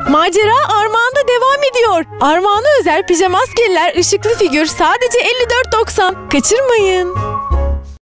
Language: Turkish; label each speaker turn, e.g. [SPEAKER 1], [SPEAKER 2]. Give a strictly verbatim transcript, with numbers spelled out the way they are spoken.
[SPEAKER 1] Macera Armağan'da devam ediyor. Armağan'a özel pijamaskeliler ışıklı figür sadece elli dört doksan. Kaçırmayın.